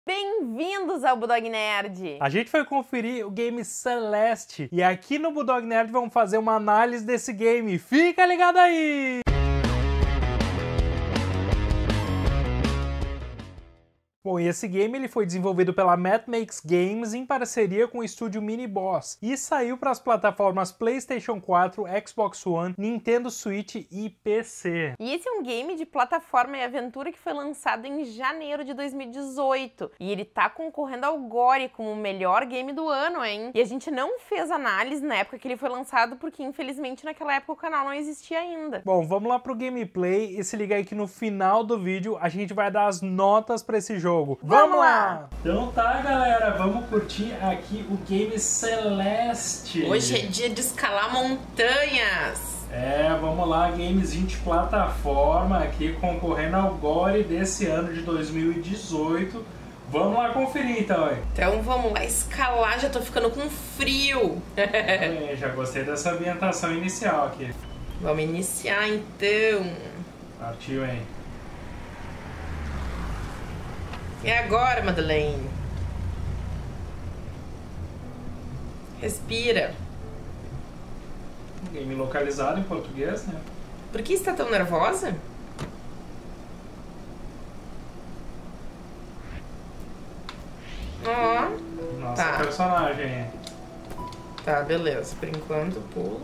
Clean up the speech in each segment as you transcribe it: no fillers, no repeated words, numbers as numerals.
Bem-vindos ao Bulldog Nerd! A gente foi conferir o game Celeste e aqui no Bulldog Nerd vamos fazer uma análise desse game. Fica ligado aí! Bom, e esse game ele foi desenvolvido pela Matt Makes Games em parceria com o estúdio Mini Boss e saiu para as plataformas PlayStation 4, Xbox One, Nintendo Switch e PC. E esse é um game de plataforma e aventura que foi lançado em janeiro de 2018 e ele tá concorrendo ao GORY como o melhor game do ano, hein? E a gente não fez análise na época que ele foi lançado porque infelizmente naquela época o canal não existia ainda. Bom, vamos lá pro gameplay e se liga aí que no final do vídeo a gente vai dar as notas para esse jogo. Vamos lá! Então tá, galera, vamos curtir aqui o game Celeste. Hoje é dia de escalar montanhas. Vamos lá, gamezinho de plataforma aqui concorrendo ao GORY desse ano de 2018. Vamos lá conferir então, hein? Então vamos lá escalar, já tô ficando com frio. Já gostei dessa ambientação inicial aqui. Vamos iniciar então. Partiu, hein? É agora, Madeleine. Respira. Game localizado em português, né? Por que está tão nervosa? Ó. Nossa Tá. Personagem. Tá, beleza. Por enquanto, pulo.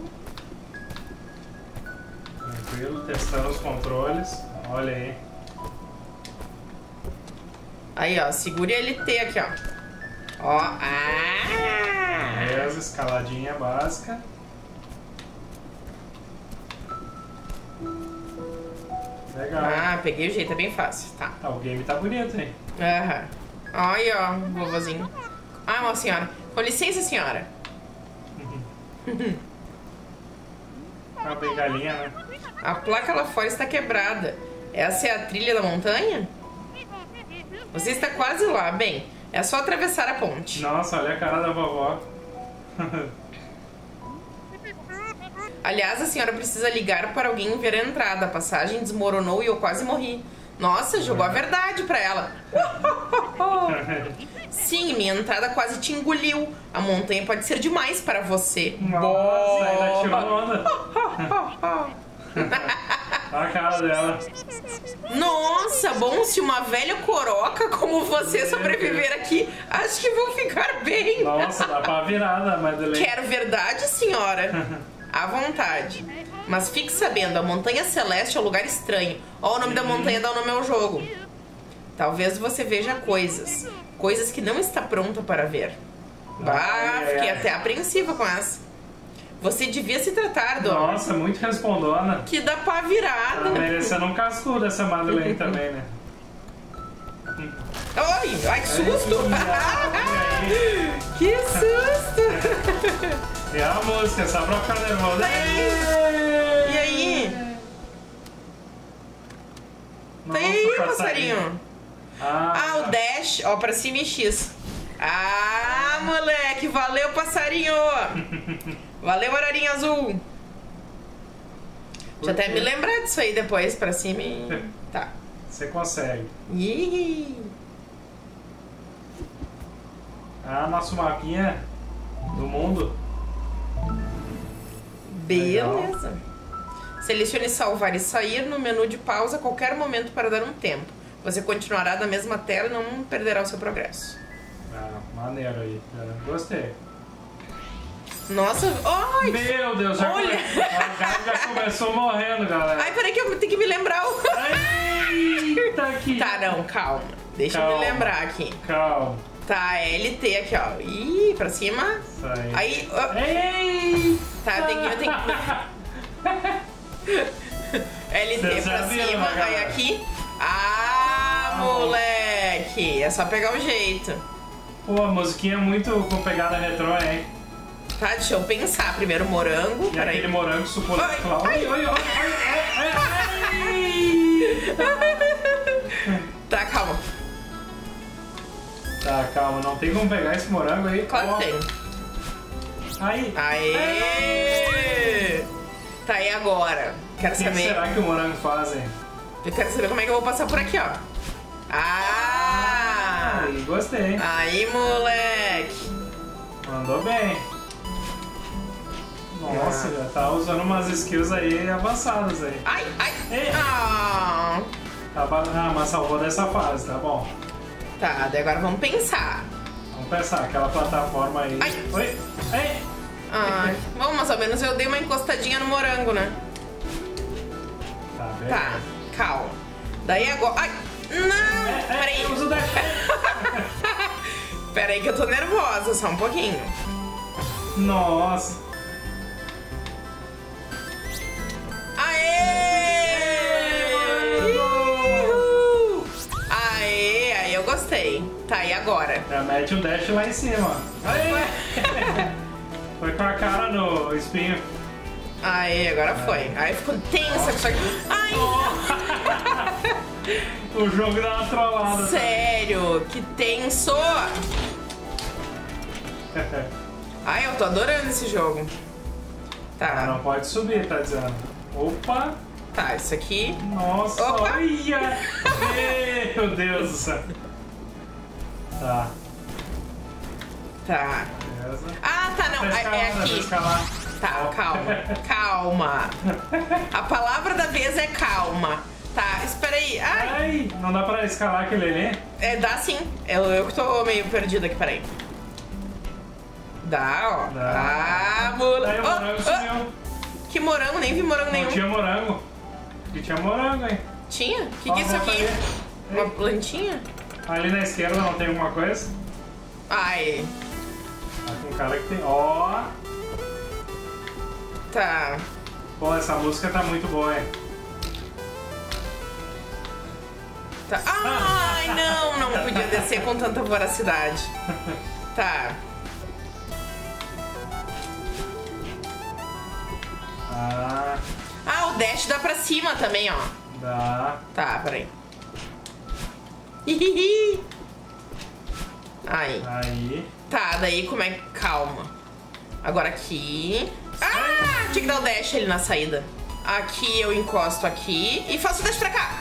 Tranquilo, testando os controles. Olha aí. Aí, ó. Segure a LT aqui, ó. Ó. Beleza, escaladinha básica. Legal. Ah, peguei o jeito. É bem fácil. Tá. Ah, o game tá bonito, hein? Aham. Aí, ó. Vovozinho. Ah, uma senhora. Com licença, senhora. Uma bengalinha, né? A placa lá fora está quebrada. Essa é a trilha da montanha? Você está quase lá. Bem, é só atravessar a ponte. Nossa, olha a cara da vovó. Aliás, a senhora precisa ligar para alguém ver a entrada. A passagem desmoronou e eu quase morri. Nossa, jogou a verdade para ela. Sim, minha entrada quase te engoliu. A montanha pode ser demais para você. Nossa, ainda tirou onda. Olha a cara dela. Nossa, bom, se uma velha coroca como você sobreviver aqui, acho que vou ficar bem. Nossa, dá pra virada, Madeleine. Quero verdade, senhora? À vontade. Mas fique sabendo, a Montanha Celeste é um lugar estranho. Ó, o nome da montanha dá o nome ao jogo. Talvez você veja coisas. Coisas que não está pronta para ver. Bah, fiquei até apreensiva com essa. Você devia se tratar, dona. Nossa, muito respondona. Que dá pra virada. Tá merecendo um cascudo essa Madeleine também, né? Oi, ai, que susto! Que susto! E a música, só pra ficar nervosa. E aí? Nossa, Tem passarinho. Ah, o dash, ó, pra cima e X. Ah, moleque, valeu, passarinho. Valeu, ararinha azul. Deixa eu até me lembrar disso aí depois, pra cima e... Tá. Você consegue. Ih. Ah, nosso mapinha do mundo. Beleza. Selecione salvar e sair no menu de pausa a qualquer momento para dar um tempo. Você continuará na mesma tela e não perderá o seu progresso. Ah, maneiro aí. Gostei. Nossa, ai! Meu Deus, já, olha. A cara já começou morrendo, galera. Ai, peraí que eu tenho que me lembrar o... Eita, aqui. Tá, não, calma. Deixa eu me lembrar aqui. Calma. Tá, LT aqui, ó. Ih, pra cima. Sai. Aí, Ei! tá, eu tenho que... LT pra cima, aí aqui. Ah, moleque. É só pegar o jeito. Pô, a musiquinha é muito com pegada retrô, hein? Tá, deixa eu pensar. Primeiro morango. E aquele morango suculento lá. Ai, ai, ai. Tá, calma. Tá, calma. Não tem como pegar esse morango aí? Claro que tem. Aí. Aê! Tá, e agora? Quero O que saber. será que o morango faz, hein? Eu quero saber como é que eu vou passar por aqui, ó. Ah! Ai. gostei. Aí, moleque. Mandou bem. Nossa, já tá usando umas skills aí avançadas aí. Ai, ai. Ei. Ah. Ah, mas salvou dessa fase, tá bom. Tá, daí agora vamos pensar. Vamos pensar, aquela plataforma aí. Ai. Oi? Ei! Ah, bom, mais ou menos eu dei uma encostadinha no morango, né? Tá, bem. Tá, calma. Daí agora... Ai, não! Peraí. Eu uso dash. Peraí que eu tô nervosa, só um pouquinho. Nossa. Aê, aí eu gostei. Tá, e agora? Já mete o dash lá em cima. Aí. Foi com a cara no espinho. Aê, agora foi. Aí ficou tensa com isso aqui. Ai! O jogo dá uma trollada. Sério, que tenso! Ai, eu tô adorando esse jogo. Ah, Tá, não pode subir, tá dizendo. Opa! tá, isso aqui. Nossa, Opa. olha! Meu Deus do céu. Tá, Tá. beleza. Ah, tá, não. Vai escalar, É vai aqui. escalar. Tá, Ó. calma. Calma. A palavra da vez é calma. Tá, espera aí. Ai, Ai, não dá pra escalar aquele ali? dá sim. Eu que tô meio perdida aqui, peraí. Dá, ó. Dá. Ah, mula. Aí o morango sumiu. Que morango? Nem vi morango nenhum. Não tinha morango. Aqui tinha morango, hein? Tinha? O que Ó, é isso volta aqui? ali. Uma Ei, plantinha? ali na esquerda não tem alguma coisa? Ai, Tá com cara que tem. Ó! tá. Pô, essa música tá muito boa, hein? Tá. Ai, não podia descer com tanta voracidade. Tá. Ah, o dash dá pra cima também, ó. Dá. Tá, peraí. Hihihi. Aí. Aí. Tá, daí como é que... Calma. Agora aqui... Ah, tinha que dar o dash ali na saída. Aqui eu encosto aqui e faço o dash pra cá.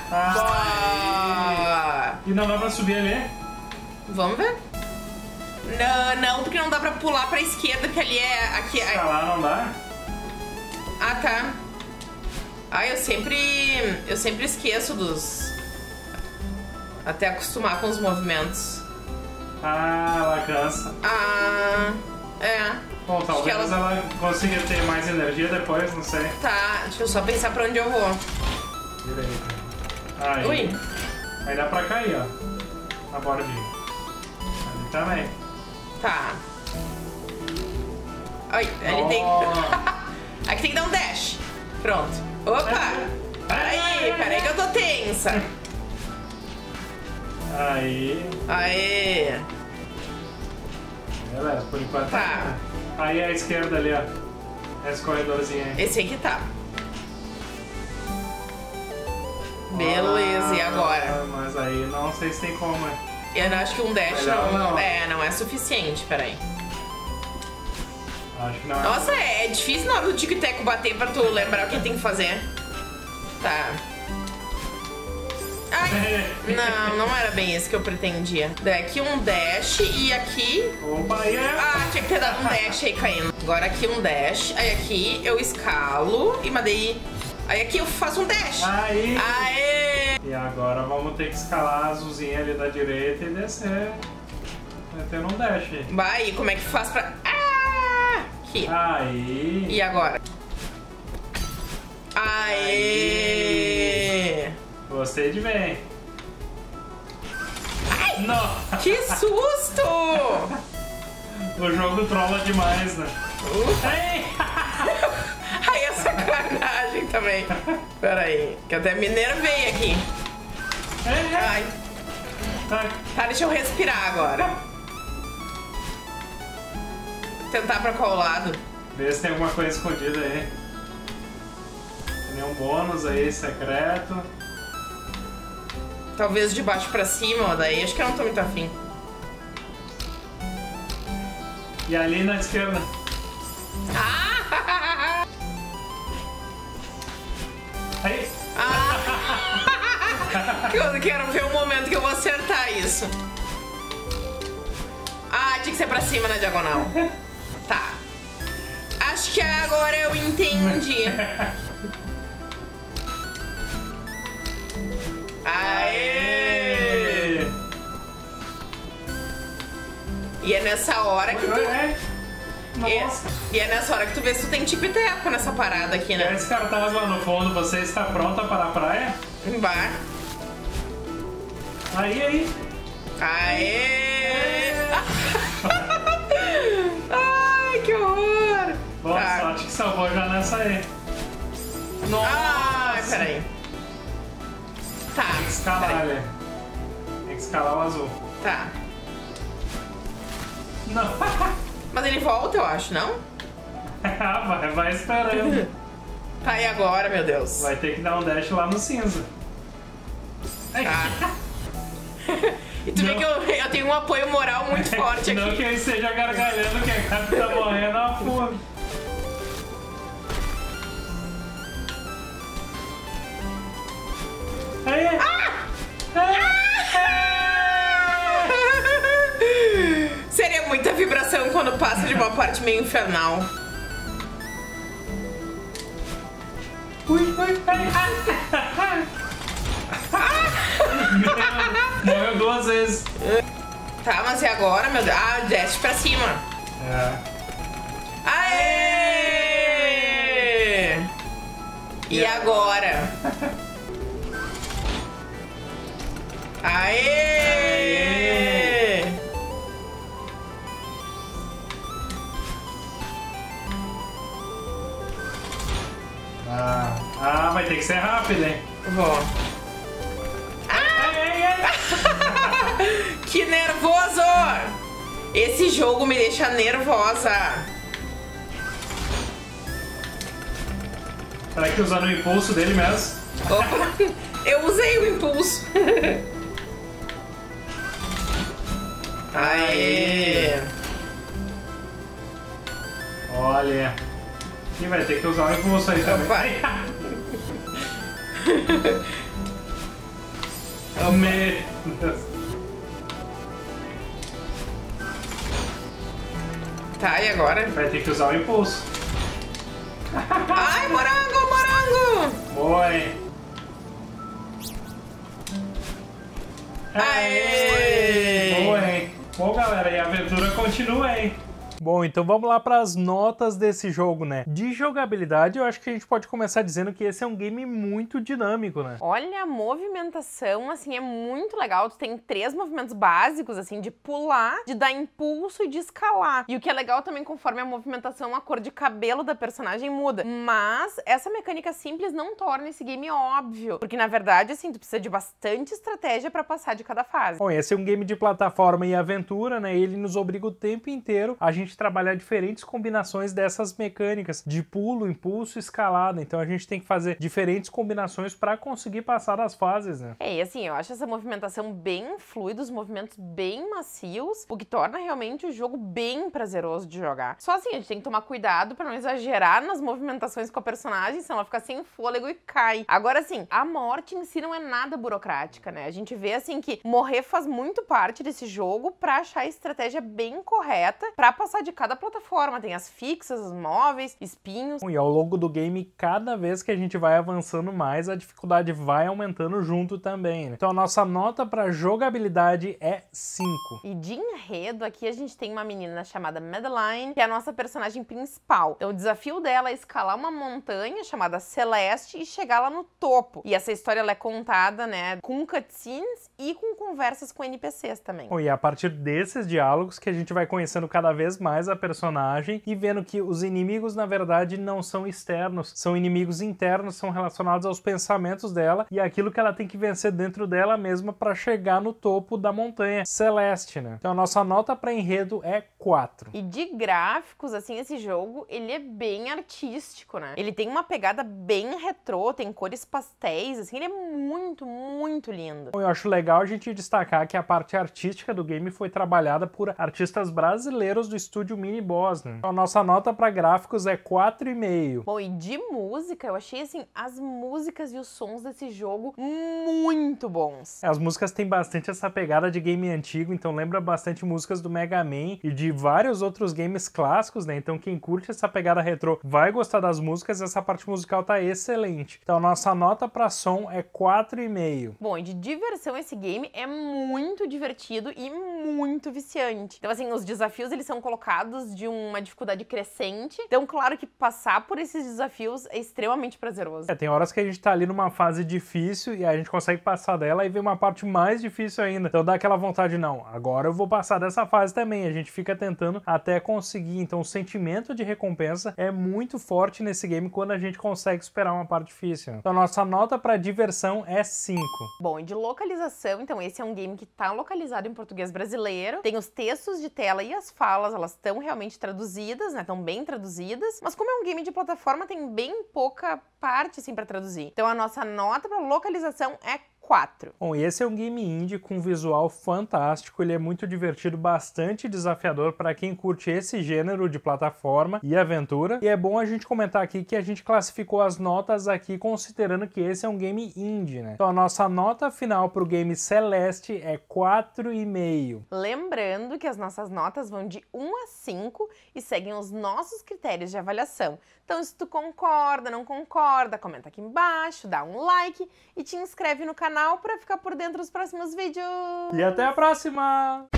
Boa. E não dá pra subir ali? Vamos ver? Não, porque não dá pra pular pra esquerda, que ali é... Aqui, Escalar não dá? Ah, tá. Ah, eu sempre esqueço dos... Até acostumar com os movimentos. Ah, ela cansa. Ah, é. Bom, talvez Acho que ela consiga ter mais energia depois, não sei. Tá, deixa eu só pensar pra onde eu vou. Direito. Aí. Ui. Aí dá pra cair, ó. Na bordinha. Ali também. Tá. Ai, ele tem... Aqui tem que dar um dash. Pronto. Opa! Peraí que eu tô tensa. Aí. Aê. Beleza, por enquanto. Tá. Aí à esquerda ali, ó. Esse corredorzinho aí. Esse aqui tá. Beleza, e agora? Mas aí não sei se tem como, né? Eu acho que um dash Melhor não. não é suficiente, peraí. Acho que não é. Nossa, é difícil na hora do tic-teco bater pra tu lembrar o que tem que fazer. Tá. Ai, não era bem isso que eu pretendia. Daqui um dash e aqui... Opa, aí é. Ah, tinha que ter dado um dash aí caindo. Agora aqui um dash, aí aqui eu escalo e daí... Aí aqui eu faço um dash. Aí. Aê! E agora vamos ter que escalar a azulzinha ali da direita e descer. Metendo um dash aí. Vai, e como é que faz pra... Ah! Aqui. Aí. E agora? Aê! Gostei de bem. Ai! Não. Que susto! O jogo trola demais, né? Ei! Aí é sacanagem também. Pera aí, que até me nervei aqui. Ai. Tá. Tá, deixa eu respirar agora. Tentar pra qual lado? Vê se tem alguma coisa escondida aí. Tem um bônus aí, secreto. Talvez de baixo pra cima, ó, daí acho que eu não tô muito afim. E ali na esquerda. Ah! Aí. Eu quero ver o momento que eu vou acertar isso. que ser pra cima na diagonal. Tá. Acho que agora eu entendi. Aê! E é nessa hora que tu... Nossa. E é nessa hora que tu vê se tu tem tipo e teco nessa parada aqui, né? Esse cartaz lá no fundo, você está pronta para a praia? Vai. Aí. Aê! Ai, que horror! Boa Tá. sorte que salvou já nessa aí. Nossa! Ai, peraí. Tá. Tem que escalar peraí. ali. Tem que escalar o azul. Tá. Não. Mas ele volta, eu acho, não? vai esperando. Tá, e agora, meu Deus? Vai ter que dar um dash lá no cinza. Tá. E tu vê que eu tenho um apoio moral muito forte aqui. Não que eu esteja gargalhando que a Gabi tá morrendo a fome. Aí! Seria muita vibração quando passa de uma parte meio infernal. Morreu 2 vezes. Tá, mas e agora, meu Deus? Ah, desce pra cima. É. Aê! E agora? Aê! Vai ter que ser rápido, hein? Vou. Que nervoso! Esse jogo me deixa nervosa. Será que usando o impulso dele mesmo? Opa, eu usei o impulso. Aê! Olha. E vai ter que usar o impulso aí também. Vai. Meu Deus. Tá, e agora? Vai ter que usar o impulso. Ai, morango, morango! Oi. Aê! Oi. Bom, galera, e a aventura continua, hein? Bom, então vamos lá para as notas desse jogo, né? De jogabilidade, eu acho que a gente pode começar dizendo que esse é um game muito dinâmico, né? Olha, a movimentação, assim, é muito legal. Tu tem 3 movimentos básicos, assim, de pular, de dar impulso e de escalar. E o que é legal também, conforme a movimentação, a cor de cabelo da personagem muda. Mas essa mecânica simples não torna esse game óbvio. Porque, na verdade, assim, tu precisa de bastante estratégia pra passar de cada fase. Bom, esse é um game de plataforma e aventura, né? Ele nos obriga o tempo inteiro a gente trabalhar diferentes combinações dessas mecânicas de pulo, impulso e escalada. Então a gente tem que fazer diferentes combinações para conseguir passar das fases, né? E assim, eu acho essa movimentação bem fluida, os movimentos bem macios, o que torna realmente o jogo bem prazeroso de jogar. Só assim, a gente tem que tomar cuidado para não exagerar nas movimentações com a personagem, senão ela fica sem fôlego e cai. Agora assim, a morte em si não é nada burocrática, né? A gente vê assim que morrer faz muito parte desse jogo para achar a estratégia bem correta para passar de cada plataforma. Tem as fixas, os móveis, espinhos. E ao longo do game, cada vez que a gente vai avançando mais, a dificuldade vai aumentando junto também, né? Então a nossa nota para jogabilidade é 5. E de enredo, aqui a gente tem uma menina chamada Madeline, que é a nossa personagem principal. Então o desafio dela é escalar uma montanha chamada Celeste e chegar lá no topo. E essa história ela é contada, né, com cutscenes e com conversas com NPCs também. Bom, e é a partir desses diálogos que a gente vai conhecendo cada vez mais a personagem e vendo que os inimigos, na verdade, não são externos, são inimigos internos, são relacionados aos pensamentos dela e aquilo que ela tem que vencer dentro dela mesma para chegar no topo da montanha Celeste, né? Então a nossa nota para enredo é 4. E de gráficos, assim, esse jogo, ele é bem artístico, né? Ele tem uma pegada bem retrô, tem cores pastéis, assim, ele é muito, muito lindo. Eu acho legal a gente destacar que a parte artística do game foi trabalhada por artistas brasileiros do estúdio estúdio Mini Boss, né? Então a nossa nota para gráficos é 4,5. Bom, e de música, eu achei, assim, as músicas e os sons desse jogo muito bons. As músicas têm bastante essa pegada de game antigo, então lembra bastante músicas do Mega Man e de vários outros games clássicos, né? Então quem curte essa pegada retrô vai gostar das músicas, essa parte musical tá excelente. Então nossa nota para som é 4,5. Bom, e de diversão esse game é muito divertido e muito viciante. Então, assim, os desafios, eles são colocados de uma dificuldade crescente. Então, claro que passar por esses desafios é extremamente prazeroso. Tem horas que a gente tá ali numa fase difícil e a gente consegue passar dela e vem uma parte mais difícil ainda. Então dá aquela vontade, não, agora eu vou passar dessa fase também. A gente fica tentando até conseguir. Então o sentimento de recompensa é muito forte nesse game quando a gente consegue superar uma parte difícil. Então nossa nota para diversão é 5. Bom, e de localização, então esse é um game que tá localizado em português brasileiro. Tem os textos de tela e as falas, elas estão realmente traduzidas, né? Estão bem traduzidas. Mas como é um game de plataforma, tem bem pouca parte, assim, pra traduzir. Então a nossa nota pra localização é 4. Bom, e esse é um game indie com visual fantástico, ele é muito divertido, bastante desafiador para quem curte esse gênero de plataforma e aventura. E é bom a gente comentar aqui que a gente classificou as notas aqui considerando que esse é um game indie, né? Então a nossa nota final para o game Celeste é 4,5. Lembrando que as nossas notas vão de 1 a 5 e seguem os nossos critérios de avaliação. Então se tu concorda, não concorda, comenta aqui embaixo, dá um like e te inscreve no canal para ficar por dentro dos próximos vídeos. E até a próxima!